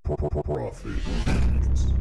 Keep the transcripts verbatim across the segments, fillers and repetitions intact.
Profit.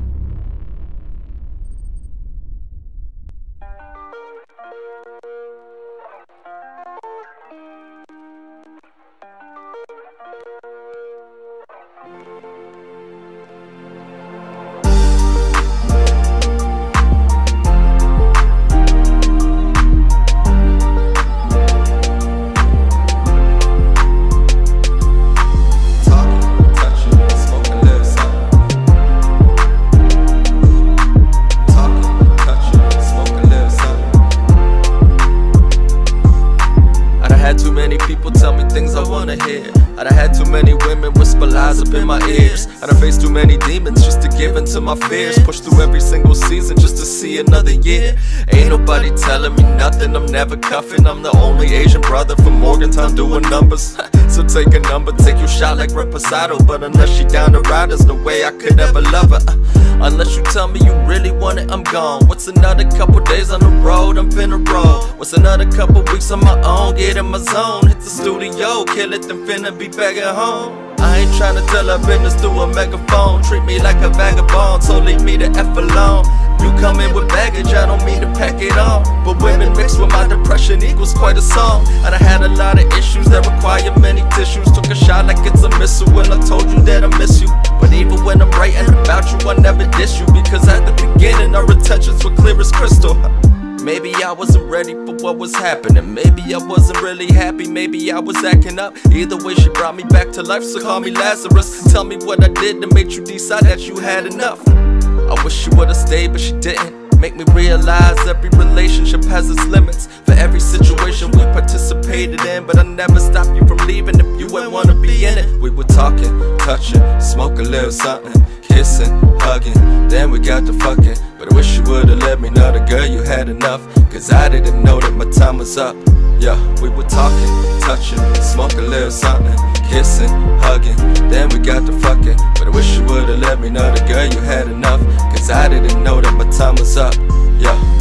Too many people tell me things I wanna hear. I done had too many women whisper lies up in my ears. I done faced too many demons just to give in to my fears. Pushed through every single season just to see another year. Ain't nobody telling me nothing, I'm never cuffing. I'm the only Asian brother from Morgantown doing numbers. So take a number, take your shot like Reposado. But unless she down to ride, there's no way I could ever love her. Unless you tell me you really want it, I'm gone. What's another couple days on the road, I'm finna roll. What's another couple weeks on my own, get in my zone. Hit the studio, kill it, then finna be back at home. I ain't tryna tell her business through a megaphone. Treat me like a vagabond, so leave me the F alone. You come in with baggage, I don't mean to pack it on. But women mixed with my depression equals quite a song. And I had a lot of issues that require many tissues. Took a shot like it's a missile when I told you that I miss you. But even when I'm writing about you, I never diss you. Because at the beginning our intentions were clear as crystal. Maybe I wasn't ready for what was happening. Maybe I wasn't really happy, maybe I was acting up. Either way, she brought me back to life, so call me Lazarus. Tell me what I did to make you decide that you had enough. I wish she would've stayed, but she didn't. Make me realize every relationship has its limits. For every situation we participated in, but I never stopped you from leaving if you ain't wanna be in it. We were talking, touching, smoke a little something, kissing, hugging, then we got to fucking. But I wish you would've let me know that girl you had enough, cause I didn't know that my time was up. Yeah, we were talking, touching, smoke a little something, kissing, hugging, then we got to fucking. But I wish you would've let me know that girl you had enough, cause I didn't know that my time was up. Yeah.